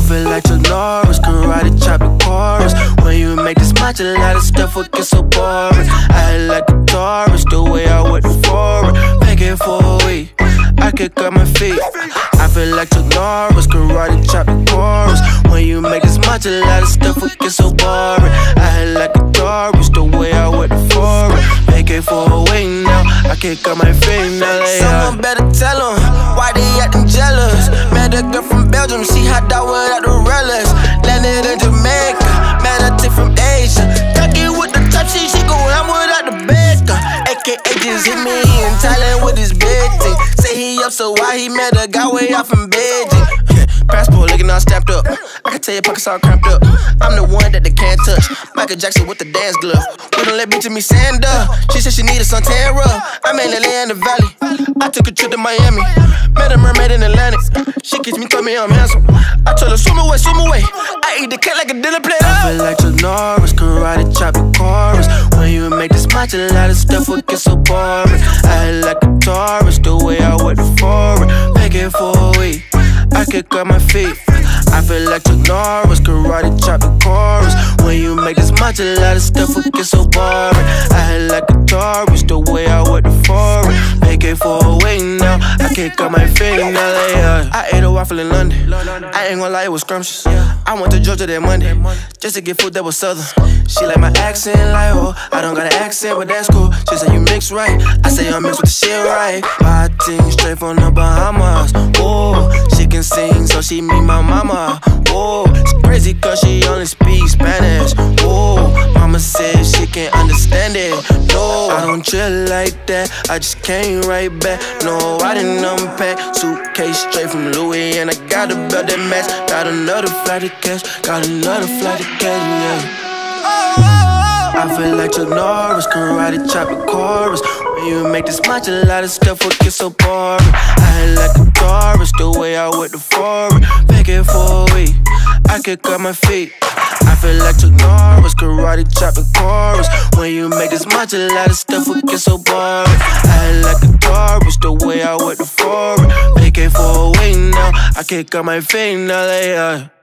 feel like Chuck Norris, karate chopping chorus. When you make this match, a lot of stuff will get so boring. I had like a Taurus, the way I went forward. Make it for a week, I kick up my feet. I feel like Chuck Norris, karate chopping chorus. When you make this match, a lot of stuff will get so boring. I had like a Taurus, the way I went forward. Make it for a week now, I kick up my feet now. Someone better tell them why they acting jealous. Met a girl from Belgium, she hot dog without the relish. Landed in Jamaica, met a chick from Asia. Cocky with the top, she go ham without the bacon. AKA just hit me in Thailand with his big thing. Say he up, so why he met a guy way out from Beijing? Passport looking all stamped up. I can tell your pockets all cramped up. I'm the one that they can't touch. Michael Jackson with the dance glove. We don't let bitch in me stand up. She said she needed some tan rub. I'm in LA in the valley. I took a trip to Miami. Met a mermaid in Atlantic. She kissed me, told me I'm handsome. I told her swim away, swim away. I eat the cake like a dinner plate. I feel like Chuck Norris, karate chopping chorus. When you make this match, a lot of stuff will get so boring. I had like a Taurus, the way I went forward. Make it for a week, I kick up my feet. I feel like Chuck Norris, karate chopping chorus. When you make this match, a lot of stuff will get so boring. I had like a Taurus, the way I went forward. Make it for a week now, I kick up my feet now. I ate a waffle in London, I ain't gonna lie, it was scrumptious. I went to Georgia that Monday, just to get food that was southern. She like my accent, like oh, I don't got an accent, but that's cool. She say you mix right, I say I'm mixed with the shit right. My team straight from the Bahamas, oh. She can sing, so she meet my mama, oh. It's crazy cause she only speaks Spanish, oh. Mama said she can't understand it, no. I don't chill like that, I just came right back. No, I didn't unpack, suitcase straight from Louis. And I got a belt that match, got another flight to catch, got another flight to catch, yeah. I feel like Chuck Norris, karate chopping chorus. When you make this match, a lot of stuff will get so boring. I had like a Taurus, the way I went forward. Make it for a week, I kick up my feet. I feel like Chuck Norris, karate chopping chorus. When you make this match, a lot of stuff will get so boring. I had like a Taurus, the way I went forward. Make it for a week now, I kick up my feet now.